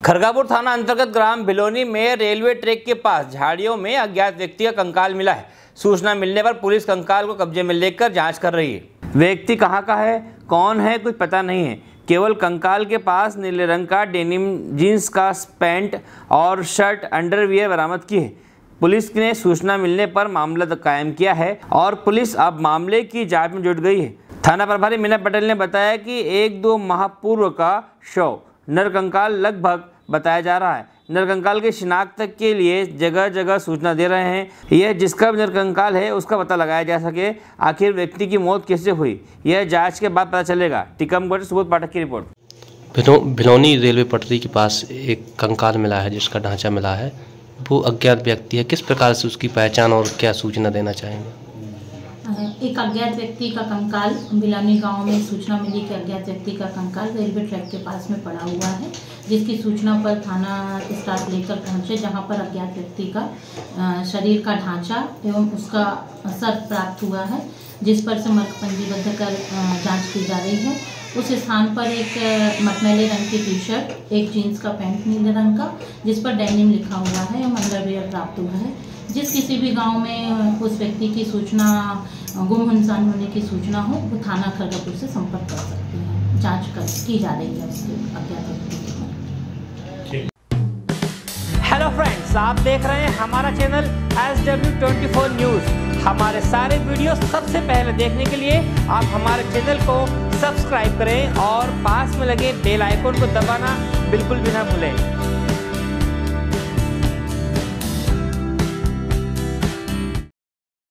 खरगापुर थाना अंतर्गत ग्राम भिलोनी में रेलवे ट्रैक के पास झाड़ियों में अज्ञात व्यक्ति का कंकाल मिला है। सूचना मिलने पर पुलिस कंकाल को कब्जे में लेकर जांच कर रही है। व्यक्ति कहां का है, कौन है, कुछ पता नहीं है। केवल कंकाल के पास नीले रंग का डेनिम जीन्स का पैंट और शर्ट अंडरवियर बरामद की है। पुलिस ने सूचना मिलने पर मामला कायम किया है और पुलिस अब मामले की जांच में जुट गई है। थाना प्रभारी मीना पटेल ने बताया कि 1-2 माह पूर्व का शव नरकंकाल लगभग बताया जा रहा है। नरकंकाल की शिनाख्त के लिए जगह जगह सूचना दे रहे हैं। यह जिसका नरकंकाल है उसका पता लगाया जा सके। आखिर व्यक्ति की मौत कैसे हुई, यह जांच के बाद पता चलेगा। टीकमगढ़ से सुबोध पाठक की रिपोर्ट। भिलौनी रेलवे पटरी के पास एक कंकाल मिला है जिसका ढांचा मिला है। वो अज्ञात व्यक्ति है, किस प्रकार से उसकी पहचान और क्या सूचना देना चाहेंगे? एक अज्ञात व्यक्ति का कंकाल भिलौनी गांव में सूचना मिली कि अज्ञात व्यक्ति का कंकाल रेलवे ट्रैक के पास में पड़ा हुआ है, जिसकी सूचना पर थाना स्टाफ लेकर पहुंचे, जहां पर अज्ञात व्यक्ति का शरीर का ढांचा एवं उसका सर प्राप्त हुआ है, जिस पर से मर्ग पंजीबद्ध कर जांच की जा रही है। उस स्थान पर एक मटमैले रंग की टी शर्ट, एक जीन्स का पैंट नीले रंग का, जिस पर डेनिम लिखा हुआ है एवं अंडरवियर प्राप्त हुआ है। जिस किसी भी गांव में उस व्यक्ति की सूचना गुम इंसान होने की सूचना हो, वो थाना खरगापुर से संपर्क कर सकते हैं। जांच की जा रही है उसके अज्ञात व्यक्ति की। हेलो फ्रेंड्स, आप देख रहे हैं हमारा चैनल SW24 न्यूज़। हमारे सारे वीडियो सबसे पहले देखने के लिए आप हमारे चैनल को सब्सक्राइब करें और पास में लगे बेल आइकन को दबाना बिल्कुल भी ना भूलें।